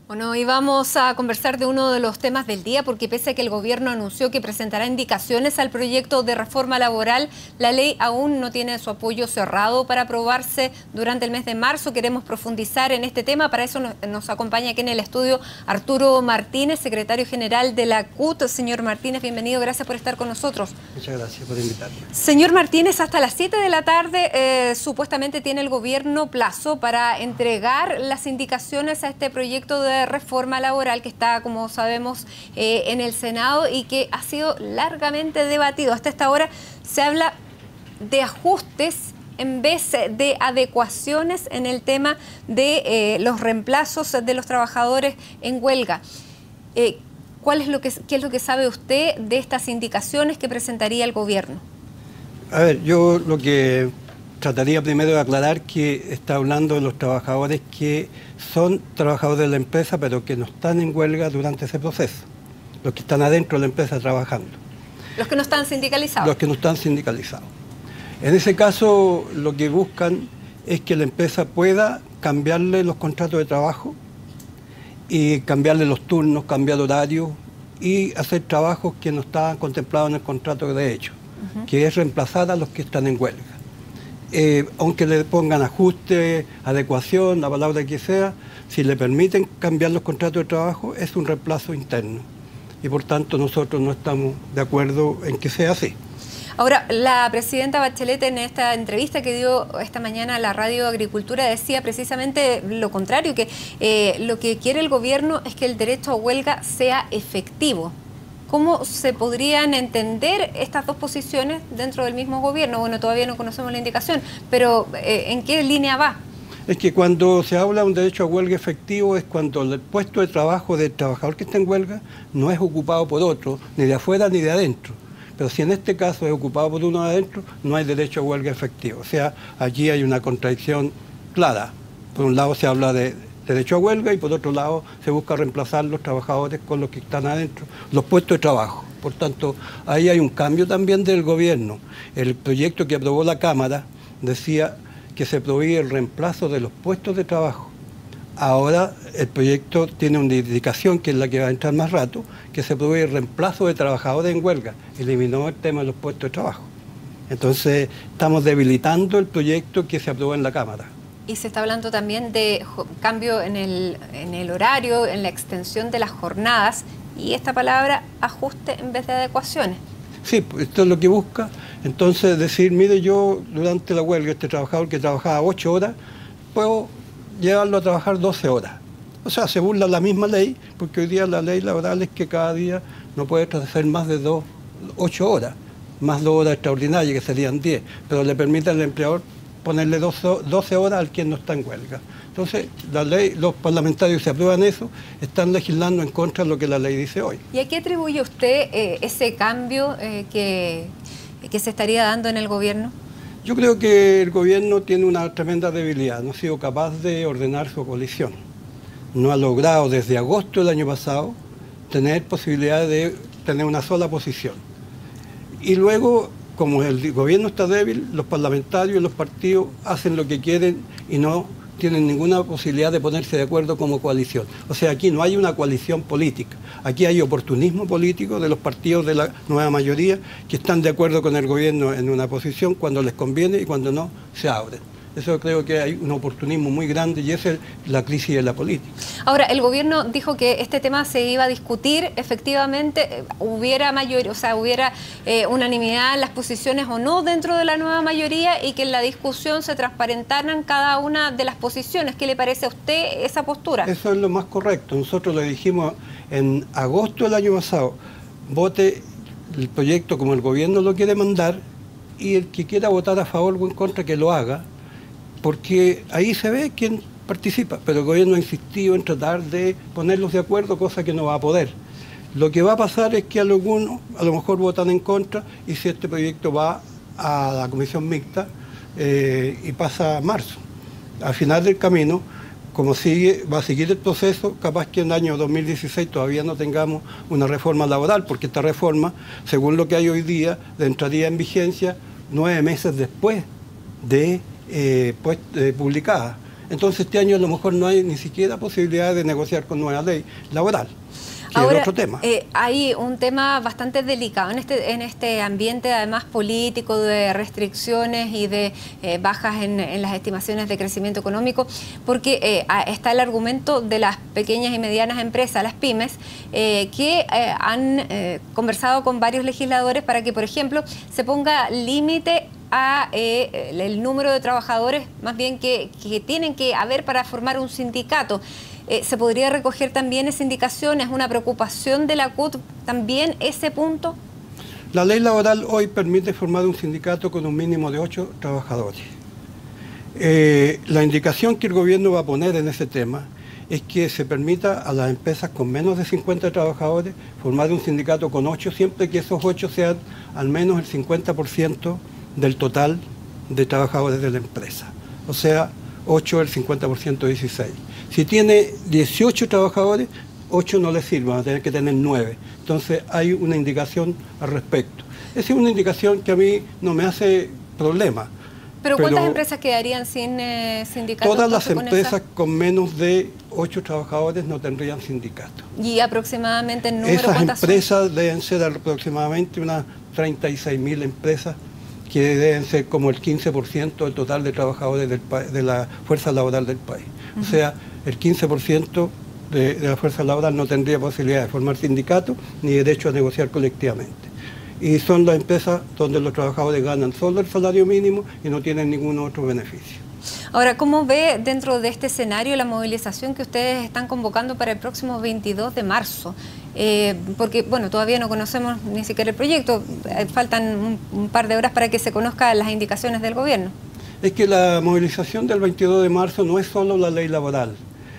Bueno, y vamos a conversar de uno de los temas del día, porque pese a que el gobierno anunció que presentará indicaciones al proyecto de reforma laboral, la ley aún no tiene su apoyo cerrado para aprobarse durante el mes de marzo. Queremos profundizar en este tema. Para eso nos acompaña aquí en el estudio Arturo Martínez, secretario general de la CUT. Señor Martínez, bienvenido, gracias por estar con nosotros. Muchas gracias por invitarme. Señor Martínez, hasta las 7 de la tarde supuestamente tiene el gobierno plazo para entregar las indicaciones a este proyecto de reforma laboral que está, como sabemos, en el Senado y que ha sido largamente debatido. Hasta esta hora se habla de ajustes en vez de adecuaciones en el tema de los reemplazos de los trabajadores en huelga. ¿Qué es lo que sabe usted de estas indicaciones que presentaría el gobierno? A ver, yo lo que trataría primero de aclarar que está hablando de los trabajadores que son trabajadores de la empresa, pero que no están en huelga durante ese proceso. Los que están adentro de la empresa trabajando. Los que no están sindicalizados. Los que no están sindicalizados. En ese caso, lo que buscan es que la empresa pueda cambiarle los contratos de trabajo y cambiarle los turnos, cambiar horarios y hacer trabajos que no estaban contemplados en el contrato de hecho, que es reemplazar a los que están en huelga. Aunque le pongan ajuste, adecuación, la palabra que sea, si le permiten cambiar los contratos de trabajo, es un reemplazo interno. Y por tanto nosotros no estamos de acuerdo en que sea así. Ahora, la presidenta Bachelet en esta entrevista que dio esta mañana a la Radio Agricultura decía precisamente lo contrario, que lo que quiere el gobierno es que el derecho a huelga sea efectivo. ¿Cómo se podrían entender estas dos posiciones dentro del mismo gobierno? Bueno, todavía no conocemos la indicación, pero ¿en qué línea va? Es que cuando se habla de un derecho a huelga efectivo es cuando el puesto de trabajo del trabajador que está en huelga no es ocupado por otro, ni de afuera ni de adentro. Pero si en este caso es ocupado por uno de adentro, no hay derecho a huelga efectivo. O sea, aquí hay una contradicción clara. Por un lado se habla de derecho a huelga y por otro lado se busca reemplazar los trabajadores con los que están adentro, los puestos de trabajo. Por tanto, ahí hay un cambio también del gobierno. El proyecto que aprobó la Cámara decía que se prohibía el reemplazo de los puestos de trabajo. Ahora el proyecto tiene una indicación, que es la que va a entrar más rato, que se prohíbe el reemplazo de trabajadores en huelga. Eliminó el tema de los puestos de trabajo. Entonces estamos debilitando el proyecto que se aprobó en la Cámara. Y se está hablando también de cambio en el horario, en la extensión de las jornadas, y esta palabra ajuste en vez de adecuaciones. Sí, esto es lo que busca. Entonces decir, mire, yo durante la huelga, este trabajador que trabajaba 8 horas, puedo llevarlo a trabajar 12 horas. O sea, se burla la misma ley, porque hoy día la ley laboral es que cada día no puede hacer más de 8 horas, más 2 horas extraordinarias, que serían 10, pero le permite al empleador ponerle 12 horas al quien no está en huelga. Entonces, la ley, los parlamentarios se aprueban eso, están legislando en contra de lo que la ley dice hoy. ¿Y a qué atribuye usted ese cambio que se estaría dando en el gobierno? Yo creo que el gobierno tiene una tremenda debilidad, no ha sido capaz de ordenar su coalición. No ha logrado desde agosto del año pasado tener posibilidad de tener una sola posición. Y luego, como el gobierno está débil, los parlamentarios y los partidos hacen lo que quieren y no tienen ninguna posibilidad de ponerse de acuerdo como coalición. O sea, aquí no hay una coalición política. Aquí hay oportunismo político de los partidos de la nueva mayoría que están de acuerdo con el gobierno en una posición cuando les conviene y cuando no, se abren. Eso creo que hay un oportunismo muy grande y esa es la crisis de la política. Ahora, el gobierno dijo que este tema se iba a discutir, efectivamente, hubiera unanimidad en las posiciones o no dentro de la nueva mayoría y que en la discusión se transparentaran cada una de las posiciones. ¿Qué le parece a usted esa postura? Eso es lo más correcto. Nosotros le dijimos en agosto del año pasado, vote el proyecto como el gobierno lo quiere mandar y el que quiera votar a favor o en contra que lo haga, porque ahí se ve quién participa, pero el gobierno ha insistido en tratar de ponerlos de acuerdo, cosa que no va a poder. Lo que va a pasar es que algunos a lo mejor votan en contra y si este proyecto va a la comisión mixta y pasa a marzo. Al final del camino, como va a seguir el proceso, capaz que en el año 2016 todavía no tengamos una reforma laboral, porque esta reforma, según lo que hay hoy día, entraría en vigencia 9 meses después de publicada. Entonces este año a lo mejor no hay ni siquiera posibilidad de negociar con nueva ley laboral. Ahora, otro tema. Hay un tema bastante delicado en este ambiente, además político, de restricciones y de bajas en las estimaciones de crecimiento económico, porque está el argumento de las pequeñas y medianas empresas, las pymes, que han conversado con varios legisladores para que, por ejemplo, se ponga límite a el número de trabajadores, más bien que tienen que haber para formar un sindicato. ¿Se podría recoger también esa indicación? ¿Es una preocupación de la CUT también ese punto? La ley laboral hoy permite formar un sindicato con un mínimo de 8 trabajadores. La indicación que el gobierno va a poner en ese tema es que se permita a las empresas con menos de 50 trabajadores formar un sindicato con 8, siempre que esos 8 sean al menos el 50% del total de trabajadores de la empresa. O sea, 8 el 50% de 16. Si tiene 18 trabajadores, 8 no le sirven, van a tener que tener 9. Entonces hay una indicación al respecto. Esa es una indicación que a mí no me hace problema. ¿Pero cuántas empresas quedarían sin sindicato? Todas las empresas con menos de 8 trabajadores no tendrían sindicato. ¿Y aproximadamente el número? Esas empresas deben ser aproximadamente unas 36.000 empresas, que deben ser como el 15% del total de trabajadores de la fuerza laboral del país. O sea, el 15% de la fuerza laboral no tendría posibilidad de formar sindicato ni derecho a negociar colectivamente. Y son las empresas donde los trabajadores ganan solo el salario mínimo y no tienen ningún otro beneficio. Ahora, ¿cómo ve dentro de este escenario la movilización que ustedes están convocando para el próximo 22 de marzo? Porque, bueno, todavía no conocemos ni siquiera el proyecto, faltan un par de horas para que se conozcan las indicaciones del gobierno. Es que la movilización del 22 de marzo no es solo la ley laboral.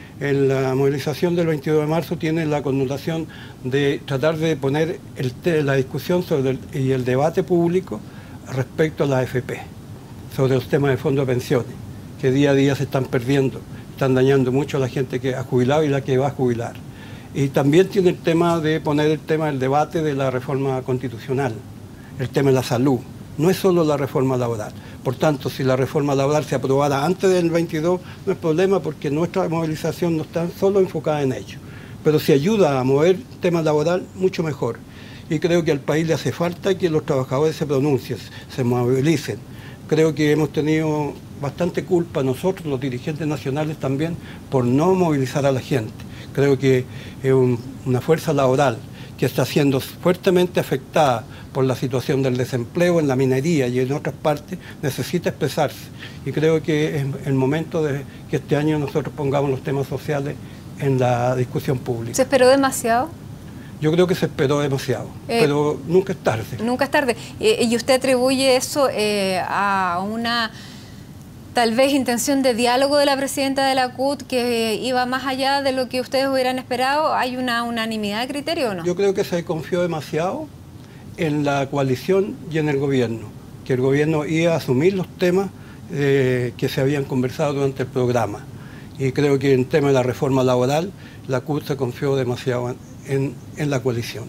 La movilización del 22 de marzo tiene la connotación de tratar de poner la discusión y el debate público respecto a la AFP, sobre los temas de fondos de pensiones, que día a día se están perdiendo, están dañando mucho a la gente que ha jubilado y la que va a jubilar. Y también tiene el tema de poner el tema del debate de la reforma constitucional, el tema de la salud. No es solo la reforma laboral. Por tanto, si la reforma laboral se aprobara antes del 22, no es problema porque nuestra movilización no está solo enfocada en ello. Pero si ayuda a mover el tema laboral, mucho mejor. Y creo que al país le hace falta que los trabajadores se pronuncien, se movilicen. Creo que hemos tenido bastante culpa nosotros, los dirigentes nacionales también, por no movilizar a la gente. Creo que es una fuerza laboral que está siendo fuertemente afectada por la situación del desempleo en la minería y en otras partes, necesita expresarse. Y creo que es el momento de que este año nosotros pongamos los temas sociales en la discusión pública. ¿Se esperó demasiado? Yo creo que se esperó demasiado, pero nunca es tarde. Nunca es tarde. ¿Y usted atribuye eso a una tal vez intención de diálogo de la presidenta de la CUT que iba más allá de lo que ustedes hubieran esperado? ¿Hay una unanimidad de criterio o no? Yo creo que se confió demasiado en la coalición y en el gobierno, que el gobierno iba a asumir los temas que se habían conversado durante el programa. Y creo que en el tema de la reforma laboral, la CUT se confió demasiado en la coalición.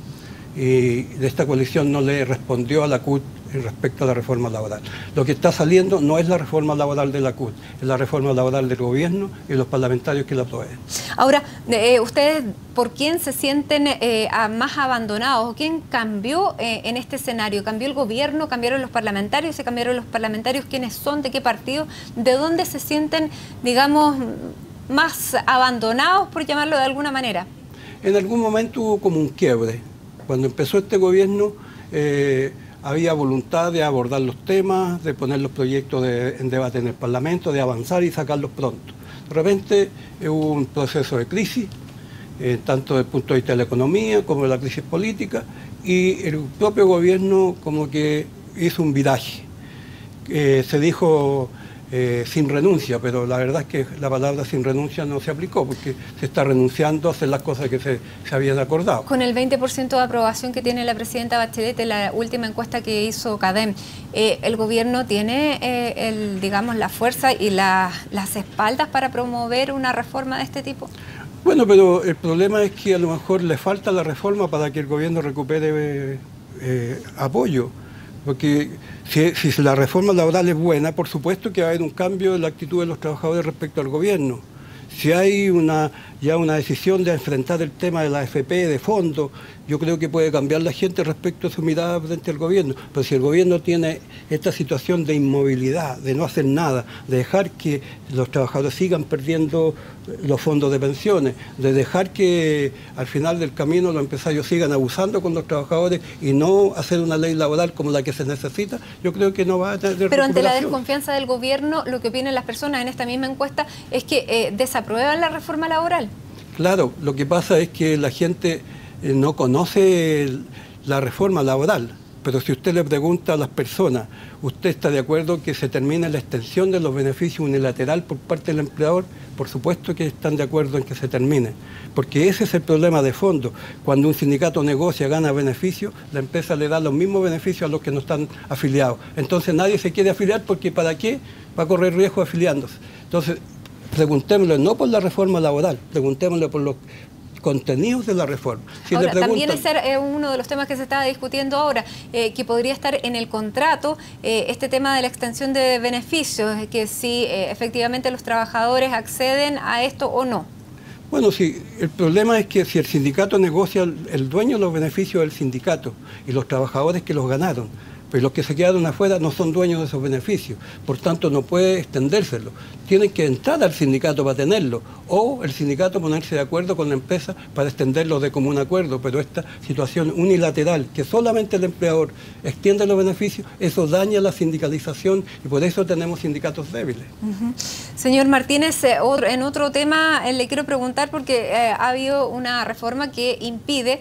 Y de esta coalición no le respondió a la CUT respecto a la reforma laboral. Lo que está saliendo no es la reforma laboral de la CUT, es la reforma laboral del gobierno y los parlamentarios que la aprueben. Ahora, ¿ustedes por quién se sienten más abandonados? ¿Quién cambió en este escenario? ¿Cambió el gobierno? ¿Cambiaron los parlamentarios? ¿Se cambiaron los parlamentarios? ¿Quiénes son? ¿De qué partido? ¿De dónde se sienten, digamos, más abandonados, por llamarlo de alguna manera? En algún momento hubo como un quiebre. Cuando empezó este gobierno había voluntad de abordar los temas, de poner los proyectos en debate en el Parlamento, de avanzar y sacarlos pronto. De repente hubo un proceso de crisis, tanto desde el punto de vista de la economía como de la crisis política, y el propio gobierno como que hizo un viraje. Se dijo sin renuncia, pero la verdad es que la palabra sin renuncia no se aplicó porque se está renunciando a hacer las cosas que se habían acordado. Con el 20% de aprobación que tiene la presidenta Bachelet en la última encuesta que hizo CADEM, ¿el gobierno tiene, digamos, la fuerza y las espaldas para promover una reforma de este tipo? Bueno, pero el problema es que a lo mejor le falta la reforma para que el gobierno recupere apoyo. Porque si la reforma laboral es buena, por supuesto que va a haber un cambio en la actitud de los trabajadores respecto al gobierno. Si hay ya una decisión de enfrentar el tema de la AFP de fondo, yo creo que puede cambiar la gente respecto a su mirada frente al gobierno. Pero si el gobierno tiene esta situación de inmovilidad, de no hacer nada, de dejar que los trabajadores sigan perdiendo los fondos de pensiones, de dejar que al final del camino los empresarios sigan abusando con los trabajadores y no hacer una ley laboral como la que se necesita, yo creo que no va a tener Pero ante la desconfianza del gobierno, lo que opinan las personas en esta misma encuesta es que desaprueban la reforma laboral. Claro, lo que pasa es que la gente no conoce la reforma laboral, pero si usted le pregunta a las personas, ¿usted está de acuerdo que se termine la extensión de los beneficios unilateral por parte del empleador? Por supuesto que están de acuerdo en que se termine, porque ese es el problema de fondo. Cuando un sindicato negocia, gana beneficios, la empresa le da los mismos beneficios a los que no están afiliados. Entonces nadie se quiere afiliar porque ¿para qué va a correr riesgo afiliándose? Entonces, preguntémosle no por la reforma laboral, preguntémosle por los contenidos de la reforma. Si ahora, le preguntan, también es uno de los temas que se está discutiendo ahora, que podría estar en el contrato, este tema de la extensión de beneficios, que si efectivamente los trabajadores acceden a esto o no. Bueno, sí, el problema es que si el sindicato negocia, el dueño de los beneficios del sindicato y los trabajadores que los ganaron, pero los que se quedaron afuera no son dueños de esos beneficios, por tanto no puede extendérselo. Tienen que entrar al sindicato para tenerlo, o el sindicato ponerse de acuerdo con la empresa para extenderlo de común acuerdo, pero esta situación unilateral, que solamente el empleador extiende los beneficios, eso daña la sindicalización y por eso tenemos sindicatos débiles. Señor Martínez, en otro tema le quiero preguntar porque ha habido una reforma que impide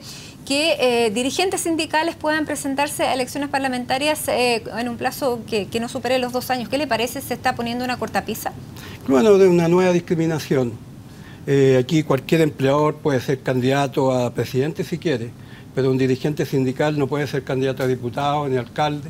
que dirigentes sindicales puedan presentarse a elecciones parlamentarias en un plazo que no supere los 2 años. ¿Qué le parece? ¿Se está poniendo una cortapisa? Bueno, de una nueva discriminación. Aquí cualquier empleador puede ser candidato a presidente si quiere, pero un dirigente sindical no puede ser candidato a diputado ni alcalde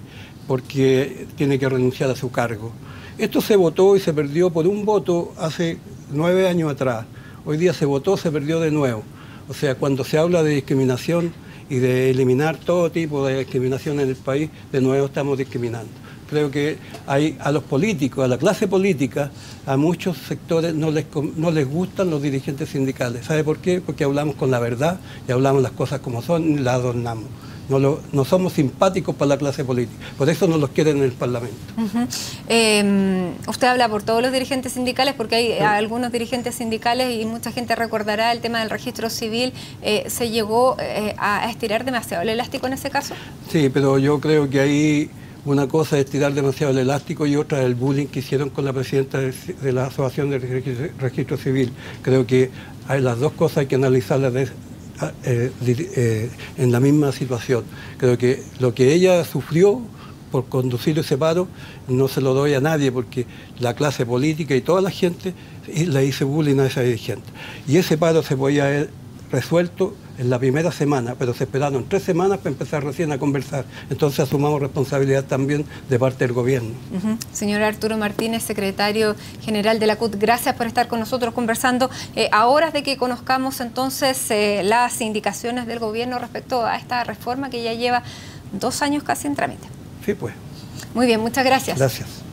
porque tiene que renunciar a su cargo. Esto se votó y se perdió por un voto hace 9 años atrás. Hoy día se votó, se perdió de nuevo. O sea, cuando se habla de discriminación y de eliminar todo tipo de discriminación en el país, de nuevo estamos discriminando. Creo que a los políticos, a la clase política, a muchos sectores no les gustan los dirigentes sindicales. ¿Sabe por qué? Porque hablamos con la verdad y hablamos las cosas como son y las adornamos. No somos simpáticos para la clase política, por eso no los quieren en el Parlamento. Usted habla por todos los dirigentes sindicales, porque hay algunos dirigentes sindicales y mucha gente recordará el tema del registro civil. ¿Se llegó a estirar demasiado el elástico en ese caso? Sí, pero yo creo que ahí una cosa es estirar demasiado el elástico y otra es el bullying que hicieron con la presidenta de la Asociación del Registro Civil. Creo que hay las dos cosas, hay que analizarlas en la misma situación. Creo que lo que ella sufrió por conducir ese paro no se lo doy a nadie porque la clase política y toda la gente le hizo bullying a esa dirigente. Y ese paro se podía haber resuelto en la primera semana, pero se esperaron 3 semanas para empezar recién a conversar. Entonces asumamos responsabilidad también de parte del gobierno. Señor Arturo Martínez, secretario general de la CUT, gracias por estar con nosotros conversando a horas de que conozcamos entonces las indicaciones del gobierno respecto a esta reforma que ya lleva 2 años casi en trámite. Sí, pues. Muy bien, muchas gracias. Gracias.